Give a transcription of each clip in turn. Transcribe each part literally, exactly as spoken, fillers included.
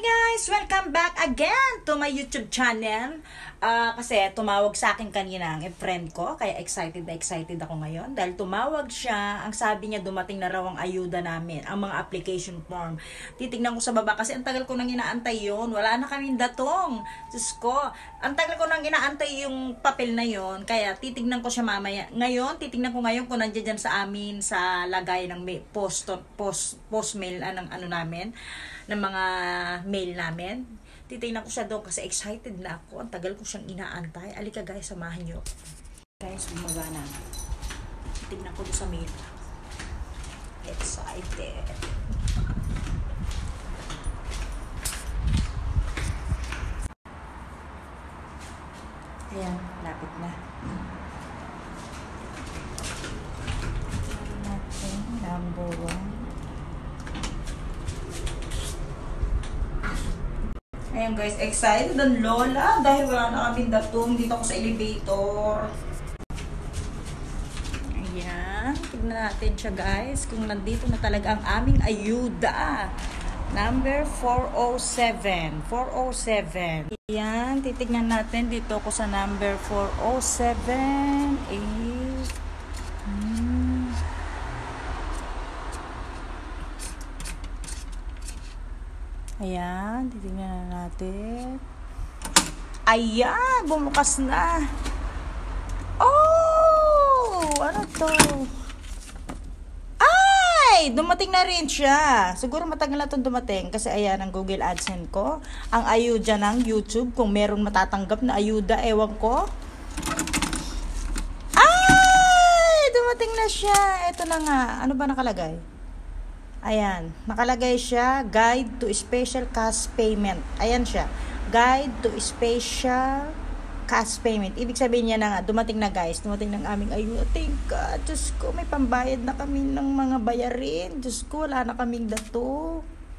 guys! Welcome back again to my YouTube channel. Uh, kasi tumawag sa akin kanina ang friend ko, kaya excited na excited ako ngayon. Dahil tumawag siya, ang sabi niya dumating na raw ang ayuda namin, ang mga application form. Titignan ko sa baba kasi ang tagal ko nang inaantay yun. Wala na kaming datong. Diyos ko, ang tagal ko nang inaantay yung papel na yun, kaya titignan ko siya mamaya. Ngayon, titignan ko ngayon kung nandiyan dyan sa amin sa lagay ng post, post, post mail anong ano namin, ng mga mail namin. Titignan ko siya doon kasi excited na ako. Ang tagal ko siyang inaantay. Alika guys, samahan nyo. Guys, bumaga na. Titignan ko doon sa mail. Excited. Ayan, lapit na. Natin, number one. Ayan guys, excited ang lola dahil wala na kaming datong dito ako sa elevator. Ayan, tignan natin siya guys kung nandito na talaga ang aming ayuda. Number four oh seven. four oh seven. Ayan, titignan natin dito ako sa number four oh seven. eight. Hmm. Ayan, titignan na natin. Ayan, bumukas na. Oh! Ano to? Ay! Dumating na rin siya. Siguro matagal na itong dumating kasi ayan ang Google AdSense ko. Ang ayuda ng YouTube, kung meron matatanggap na ayuda, ewan ko. Ay! Dumating na siya. Ito na nga. Ano ba nakalagay? Ayan, nakalagay siya, Guide to Special Cash Payment. Ayan siya, Guide to Special Cash Payment. Ibig sabihin niya na nga, dumating na guys, dumating ng aming ayuda. Thank God, Diyos ko, may pambayad na kami ng mga bayarin. Diyos ko, wala na kaming dato.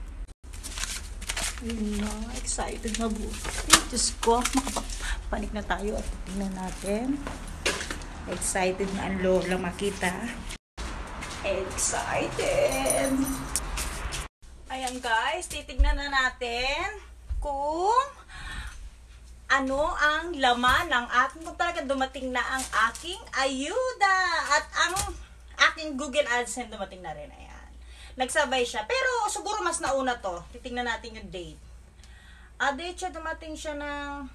Ayun na, excited na bu. Diyos ko, makapapanik na tayo at tingnan natin. Excited na ang lola makita. Excited! Ayan guys, titignan na natin kung ano ang laman ng aking, kung talaga dumating na ang aking ayuda at ang aking Google AdSense dumating na rin. Ayan. Nagsabay siya. Pero siguro mas nauna to. Titignan natin yung date. Ah, date siya, dumating siya ng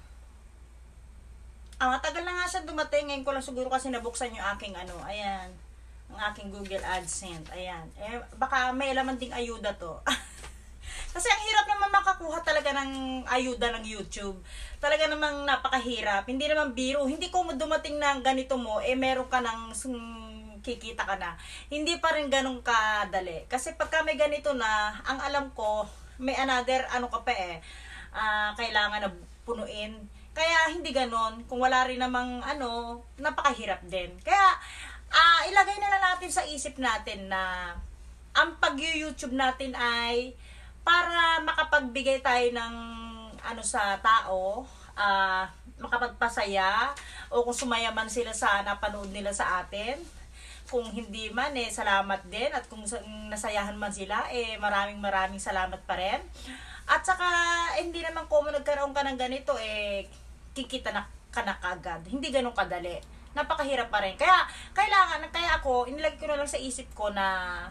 ah, matagal na nga siya dumating. Ngayon ko lang siguro kasi nabuksan yung aking ano. Ayan. Ang aking Google AdSense. Ayan. Eh, baka may laman ding ayuda to. Kasi ang hirap naman makakuha talaga ng ayuda ng YouTube. Talaga namang napakahirap. Hindi naman biro. Hindi ko dumating na ganito mo, eh meron ka ng kikita ka na. Hindi pa rin ganun kadali. Kasi pagka may ganito na, ang alam ko, may another ano ka pa eh, uh, kailangan na punuin. Kaya hindi ganun. Kung wala rin namang ano, napakahirap din. Kaya, Ah, uh, ilagay na lang natin sa isip natin na ang pag-YouTube natin ay para makapagbigay tayo ng ano sa tao, ah, uh, makapagpasaya o kung sumaya man sila sa napanood nila sa atin. Kung hindi man eh salamat din at kung nasayahan man sila eh maraming maraming salamat pa rin. At saka eh, hindi naman kung nagkaroon ka ng ganito eh kikita na ka na kagad. Hindi ganun kadali. Napakahirap pa rin. Kaya, kailangan, kaya ako, inilagay ko na lang sa isip ko na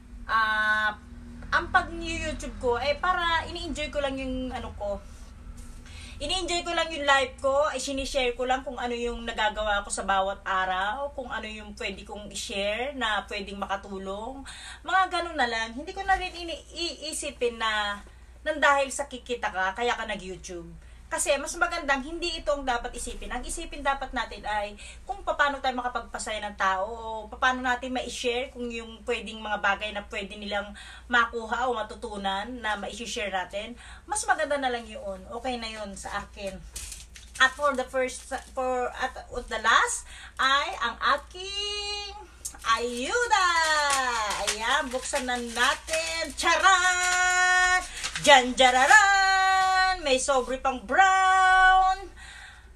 uh, ang pag-YouTube ko, eh, para ini-enjoy ko lang yung, ano ko, ini-enjoy ko lang yung life ko, ay sinishare ko lang kung ano yung nagagawa ko sa bawat araw, kung ano yung pwede kong i-share na pwedeng makatulong. Mga ganun na lang. Hindi ko na rin iisipin na, nang dahil sa kikita ka, kaya ka nag-YouTube. Kasi mas magandang hindi ito ang dapat isipin. Ang isipin dapat natin ay kung paano tayo makapagpasaya ng tao o paano natin ma-share kung yung pwedeng mga bagay na pwede nilang makuha o matutunan na ma-share natin. Mas maganda na lang yun. Okay na yun sa akin. At for the first, for at, at the last ay ang aking ayuda. Ayan, buksan na natin. Charan! Janjararan! May sobre pang brown.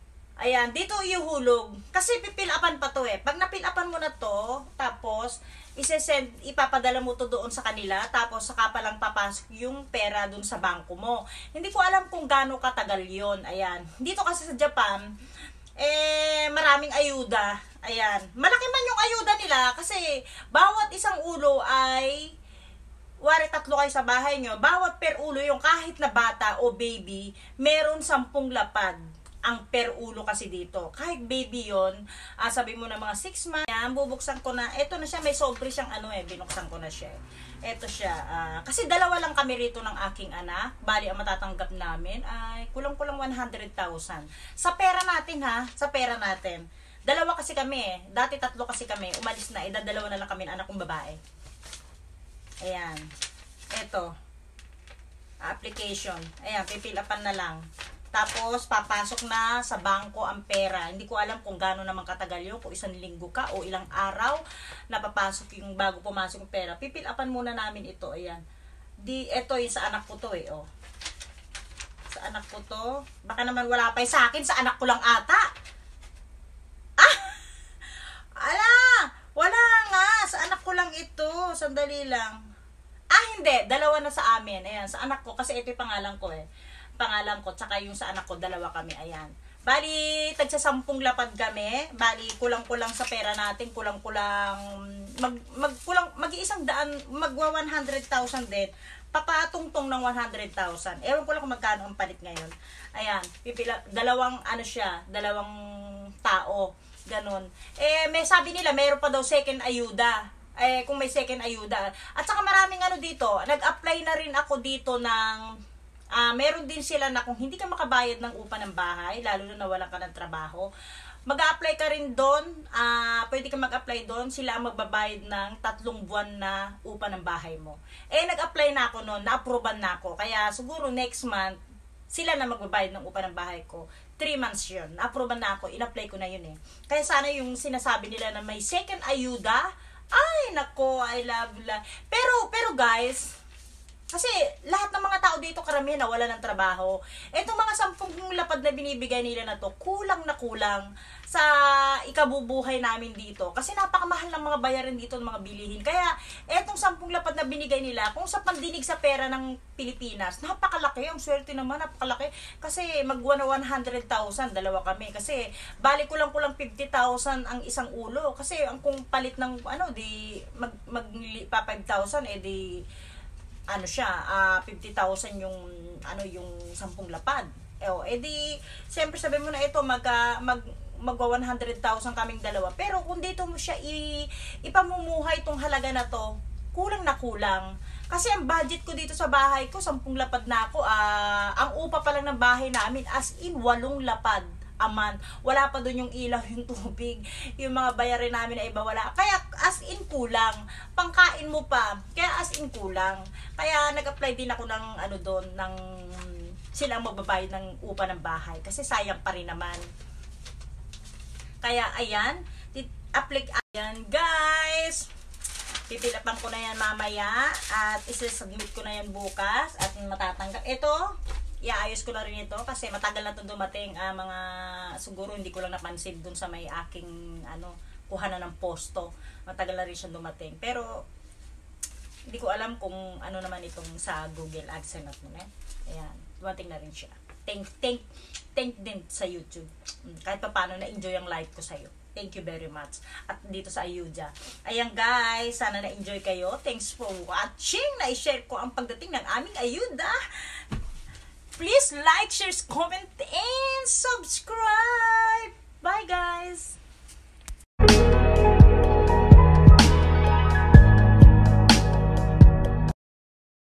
Ayan, dito iuhulog. Kasi pipilapan pa to eh. Pag napilapan mo na to, tapos isesend, ipapadala mo to doon sa kanila, tapos saka pa lang papasok yung pera doon sa bangko mo. Hindi ko alam kung gaano katagal yon. Ayan. Dito kasi sa Japan, eh, maraming ayuda. Ayan. Malaki man yung ayuda nila kasi bawat isang ulo ay, wari tatlo kayo sa bahay nyo, bawat per ulo yung kahit na bata o baby, meron sampung lapad ang per ulo kasi dito. Kahit baby yon, ah, sabi mo na mga six months, yan, bubuksan ko na, eto na siya, may sobre siyang ano eh, binuksan ko na siya. Eto siya, ah, kasi dalawa lang kami rito ng aking anak, bali ang matatanggap namin ay kulang-kulang one hundred thousand. Sa pera natin ha, sa pera natin. Dalawa kasi kami eh, dati tatlo kasi kami, umalis na, idadalawa na lang kami ng anak kong babae. Ayan, eto, application, ayan, pipilapan na lang. Tapos, papasok na sa bangko ang pera. Hindi ko alam kung gaano naman katagal yun, kung isang linggo ka o ilang araw na papasok yung bago pumasok yung pera. Pipilapan muna namin ito, ayan. Di, ito yung sa anak ko to eh, oh. Sa anak ko to. Baka naman wala pa yung sa akin, sa anak ko lang ata. Ah! Ala! Wala nga, sa anak ko lang ito. Sandali lang. Ah, hindi. Dalawa na sa amin. Ayan, sa anak ko, kasi ito yung pangalan ko eh. Pangalan ko, tsaka yung sa anak ko, dalawa kami, ayan. Bali, tagsasampung lapad kami, bali, kulang-kulang sa pera natin, kulang-kulang, mag, mag, kulang, mag-iisang daan, magwa one hundred thousand din, papatungtong ng one hundred thousand. Ewan ko lang kung magkano ang palit ngayon. Ayan, pipila, dalawang, ano siya, dalawang tao, ganun. Eh, may sabi nila, mayroon pa daw second ayuda. Eh, kung may second ayuda. At saka maraming ano dito, nag-apply na rin ako dito ng, Uh, meron din sila na kung hindi ka makabayad ng upa ng bahay, lalo na nawalan ka ng trabaho, mag-a-apply ka rin doon, uh, pwede ka mag-apply doon, sila ang magbabayad ng tatlong buwan na upa ng bahay mo. Eh, nag-apply na ako noon, na-approvean na ako, kaya siguro next month, sila na magbabayad ng upa ng bahay ko. three months yun, na-approvean na ako, in-apply ko na yun eh. Kaya sana yung sinasabi nila na may second ayuda, ay nako, I love, love. Pero, pero guys, kasi lahat ng mga tao dito karamihan nawala ng trabaho. Etong mga sampung lapad na binibigay nila na to, kulang na kulang sa ikabubuhay namin dito. Kasi napakamahal ng mga bayarin dito ng mga bilihin. Kaya etong sampung lapad na binigay nila, kung sa pandinig sa pera ng Pilipinas, napakalaki. Ang swerte naman, napakalaki. Kasi magwa na one hundred thousand, dalawa kami. Kasi balik ko lang kulang fifty thousand ang isang ulo. Kasi ang kung palit ng ano, di mag, mag pa five thousand, eh di ano siya, uh, fifty thousand yung ano yung sampung lapad. Eh, oh, edi siyempre sabi mo na ito magka mag magwa one hundred thousand kaming dalawa. Pero kung dito mo siya i, ipamumuhay tong halaga na to, kulang na kulang. Kasi ang budget ko dito sa bahay ko, sampung lapad na ako. Uh, ang upa pa lang ng bahay namin as in walong lapad a month. Wala pa doon yung ilaw, yung tubig, yung mga bayarin namin na iba wala. Kaya as in kulang. Pangkain mo pa. Kaya as in kulang. Kaya nag-apply din ako ng ano doon, ng silang magbabayad ng upa ng bahay. Kasi sayang pa rin naman. Kaya ayan, apply ayan guys. Pipilapan ko na yan mamaya at isasubmit ko na yan bukas at matatanggap. Ito, iayos ko na rin ito kasi matagal na ito dumating, uh, mga siguro hindi ko lang napansin dun sa may aking ano, kuhanan ng posto. Matagal na rin siya dumating. Pero hindi ko alam kung ano naman itong sa Google AdSense mo, eh. Ayan, dumating na rin siya. Thank, thank, thank din sa YouTube. Kahit pa paano na-enjoy ang live ko sa'yo. Thank you very much. At dito sa Ayuda. Ayan guys, sana na-enjoy kayo. Thanks for watching. Na-share ko ang pagdating ng aming Ayuda. Please like, share, comment, and